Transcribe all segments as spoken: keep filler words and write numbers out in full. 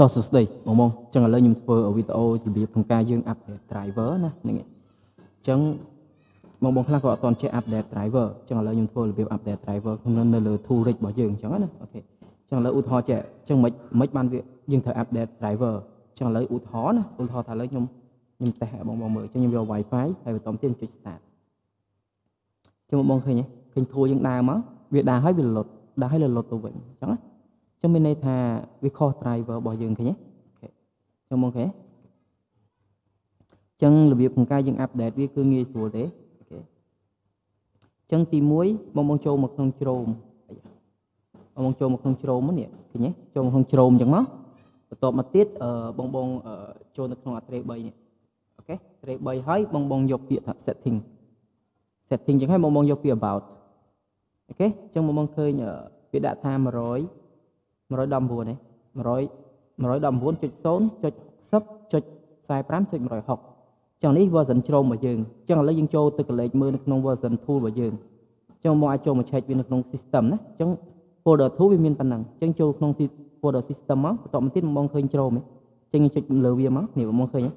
តោះសួស្តីបងបងចឹងឥឡូវខ្ញុំធ្វើវីដេអូរបៀបក្នុងការយើង update driver ណាហ្នឹងហើយចឹងបងបងខ្លះក៏អត់ទាន់ចេះ update driver ចឹងឥឡូវខ្ញុំធ្វើរបៀប update driver ក្នុងនៅលើ tool rig របស់យើងចឹងណាអូខេចឹងឥឡូវឧទាហរណ៍ចេះចឹងមិនមិនបានវាយើងត្រូវ update driver ចឹងឥឡូវឧទាហរណ៍ណាឧទាហរណ៍ថាឥឡូវខ្ញុំខ្ញុំតេស្តបងបងមើលចឹងខ្ញុំយក Wi-Fi ហើយបន្តទៀតចុច start ចឹងបងបងឃើញទេឃើញ tool យើងដើរមកវាដើរហើយវាលុតដើរហើយលុតទៅវិញចឹងណាចឹងមានន័យថាវាខុស driver របស់យើងឃើញទេអូខេចឹងមកគេចឹងរបៀបក្នុងការយើង update វាគឺងាយស្រួលទេអូខេចឹងទីមួយបងបងចូលមកក្នុង Chrome បងបងចូលមកក្នុង Chrome នេះឃើញទេចូលមកក្នុង Chrome ចឹងមកបន្ទាប់មកទៀតបងបងចូលនៅក្នុង tray 3នេះអូខេ tray 3ហើយបងបងយកពាក្យថា setting setting ចឹងហើយបងបងយកពាក្យ about អូខេចឹងបងបងឃើញវាដាក់ថា100 119ទេ100 119.0.60.45.160ចឹងនេះ version Chrome របស់យើងចឹងឥឡូវយើងចូលទៅកលេចមើលនៅក្នុង version tool របស់យើងចឹងមកអាចចូលមក check វានៅក្នុង system ណាចឹង folder tool វាមានប៉ុណ្ណឹងចឹងចូលក្នុង folder system មកបន្ទាប់មកទៀតបងឃើញ Chrome ទេចឹងយើងចុចលើវាមកនេះបងឃើញ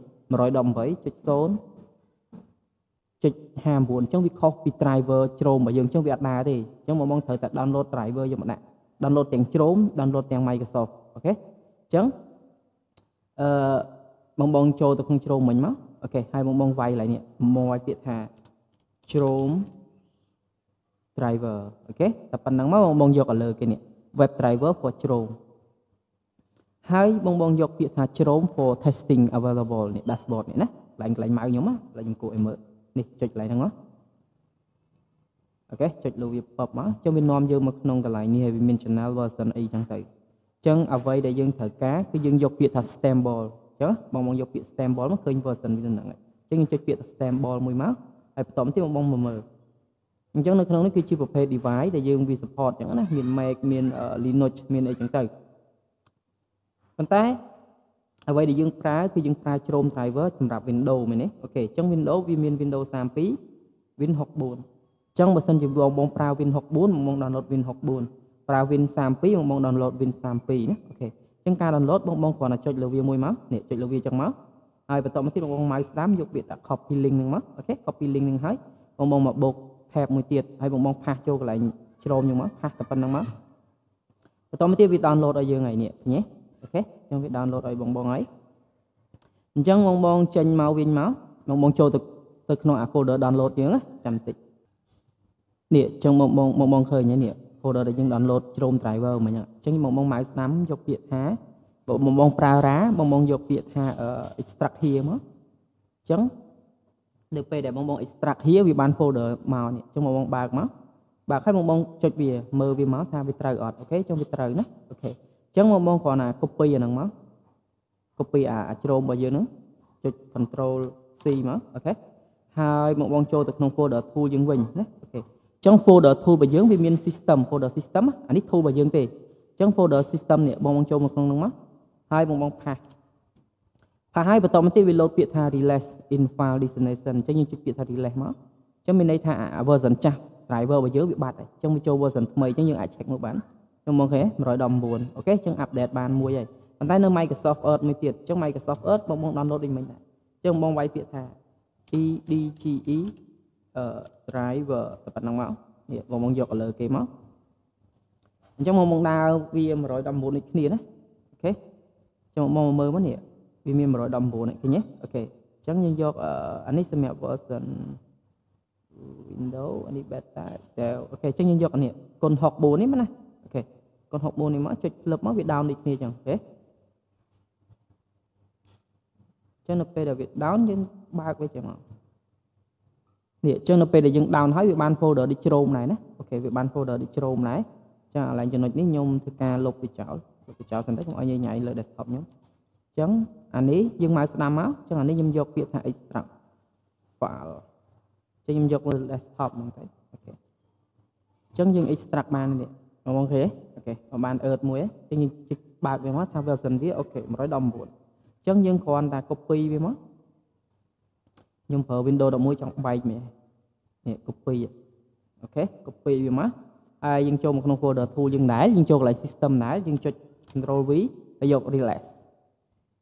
118.0.59 ចឹងវាខុសពី driver Chrome របស់យើងចឹងវាអត់ដើរទេចឹងបងត្រូវតែ download driver យកមកដាក់download ទាំង Chrome download ទាំង Microsoft អូខេអញ្ចឹងអឺបងបងចូលទៅក្នុង Chrome មិញមកអូខេហើយបងបងវាយកន្លែងនេះមកឲ្យពាក្យថា Chrome driver អូខេតែប៉ុណ្្នឹងមកបងបងយកឲ្យលើគេនេះ web driver for Chrome ហើយបងបងយកពាក្យថា Chrome for testing available នេះ dashboard នេះណាកន្លែងកន្លែងម៉ៅខ្ញុំណាកន្លែងខ្ញុំគួរឲ្យមើលនេះចុចកន្លែងហ្នឹងមកអូខេចុចលើវា pop មកចឹងវានាំយើងមកក្នុងកន្លែងនេះហើយវាមាន channel version អីចឹងទៅចឹងអ្វីដែលយើងត្រូវការគឺយើងយកពាក្យថា stable ចឹងបងបងយកពាក្យ stable មកឃើញ version វាហ្នឹងហើយចឹងយើងចុចពាក្យថា stable មួយមកហើយបន្តមកទៀតបងបងមកមើលអញ្ចឹងនៅក្នុងនេះគឺជាប្រភេទ device ដែលយើងវា support ចឹងណាមាន Mac មាន Linux មានអីចឹងទៅប៉ុន្តែអ្វីដែលយើងប្រើគឺយើងប្រើ Chrome driver សម្រាប់ Windows មែនទេអូខេអញ្ចឹង Windows វាមាន Windows 32 Win 64ចឹងបើសិនជាបងបងប្រើ Win 64បងបង download Win 64ប្រើ Win 32បងបង download Win 32ណាអូខេចឹងការ download បងបងគ្រាន់តែចុចលើវាមួយមកនេះចុចលើវាចឹងមកហើយបន្តមកទៀតបងបង mouse ស្ដាំយកពាក្យថា copy link ហ្នឹងមកអូខេ copy link ហ្នឹងហើយបងបងមកបូក tab មួយទៀតហើយបងបងផាសចូលកន្លែង Chrome ចឹងមកផាសតែប៉ុណ្្នឹងមកបន្តមកទៀតវា download ឲ្យយើងហើយនេះឃើញទេអូខេចឹងវា download ឲ្យបងបងហើយអញ្ចឹងបងបងចេញមកវិញមកបងបងចូលទៅទៅក្នុង folder download យើងណាចាំតិចនេះអញ្ចឹងបងបងបងបងឃើញហើយនេះ folder ដែលយើង download Chrome driver មិញអញ្ចឹងបងបងម៉ៅស្ដាំយកពាក្យថាបងបងប្រើរ៉ាបងបងយកពាក្យថា extract here មកអញ្ចឹងនៅពេលដែលបងបង extract here វាបាន folder មកនេះអញ្ចឹងបងបងបើកមកបើកហើយបងបងចុចវាមើលវាមកថាវាត្រូវអត់អូខេអញ្ចឹងវាត្រូវណាអូខេអញ្ចឹងបងបងគ្រាន់តែ copy អាហ្នឹងមក copy អា Chrome របស់យើងហ្នឹងចុច control C មកអូខេហើយបងបងចូលទៅក្នុង folder tool យើងវិញណាអូខេចឹង folder tool របស់យើងវាមាន system folder system អានេះ tool របស់យើងទេចឹង folder system នេះបងបងចូលមកក្នុងហ្នឹងមកហើយបងបងផាសផាសហើយបន្តមកទៀតវា load ពាក្យថា release in file destination ចឹងយើងចុចពាក្យថា release មកចឹងមានន័យថា version ចាស់ driver របស់យើងវាបាត់ហើយចឹងវាចូល version ថ្មីចឹងយើងអាច check មកបានចឹងមកគេ119អូខេចឹង update បានមួយហើយប៉ុន្តែនៅ Microsoft Earth មួយទៀតចឹង Microsoft Earth បងបង download ដូចមិញដែរចឹងបងវាយពាក្យថា e d g e driver តែប៉ុណ្្នឹងមកនេះបងបងយកលើគេមកអញ្ចឹងបងបងដើរវា119នេះគ្នាណាអូខេចឹងបងមកមើលមកនេះវាមាន119នេះឃើញទេអូខេអញ្ចឹងយើងយកអានេះសម្រាប់ version Windows អានេះ beta តែអូខេអញ្ចឹងយើងយកអានេះគុណ64នេះមកណាអូខេគុណ64នេះមកចុចផ្លឹបមកវា down ដូចគ្នាអញ្ចឹងអូខេចឹងនៅពេលដែលវា down យើងបើកវាចឹងមកនេះអញ្ចឹងនៅពេលដែលយើង down ហើយវាបាន folder ដូច Chrome ដែរណាអូខេវាបាន folder ដូច Chrome ដែរចឹងកន្លែងចំណុចនេះខ្ញុំធ្វើការលុបវាចោលលុបវាចោលសិនទៅខ្ញុំឲ្យញ៉ៃញ៉ៃលើ desktop ខ្ញុំអញ្ចឹងអានេះយើងមកស្ដាំមកអញ្ចឹងអានេះខ្ញុំយកពាក្យថា extract file អញ្ចឹងខ្ញុំយកលើ desktop ហ្នឹងទៅអូខេអញ្ចឹងយើង extract បាននេះបងប្អូនឃើញទេអូខេបាន Earth មួយអញ្ចឹងយើងចុចបើកវាមកថា version វាអូខេ119អញ្ចឹងយើងគ្រាន់តែ copy វាមកខ្ញុំប្រើ Windows 11ចង់បែកមែននេះ copy អូខេ copy វាមកហើយយើងចូលមកក្នុង folder tool យើងដែរយើងចូលកន្លែង system ដែរយើងចុច control V ហើយយក release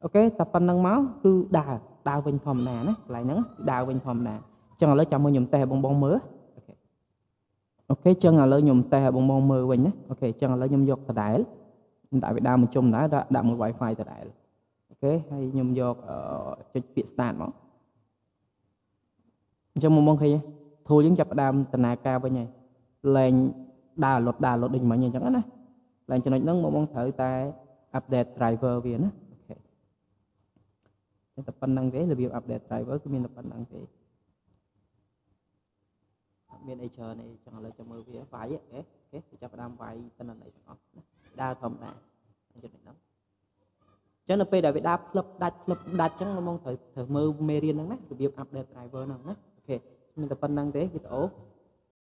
ok tập phần năng máu cứ đào đào vinh thòm nè lại nắng đào vinh thòm nè chẳng là lấy chồng nhầm tè bong bong mớ ok chân là lấy nhầm tè bong bong mơ vinh nhé ok chân là lấy nhầm giọt tại tại vì đào một chung đã đào một wifi tại ok hay nhầm giọt ở cho việc start mà trong một mong khi thôi những chập đam tận nà cao với nhảy lên đào lột đào lột đình mà nhìn chẳng á lên cho nó nâng một mong thử tại update driver về nó ok tập năng thế là việc update driver của mình tập năng thế bên đây chờ này chẳng là cho mơ về phải ok ok chập đam phải tên là này đa thông nè cho nên bây giờ đáp lập đặt lập đặt chẳng mong thử thử mơ mê riêng năng nè việc update driver nào nè ok mình tập năng thế thì tổ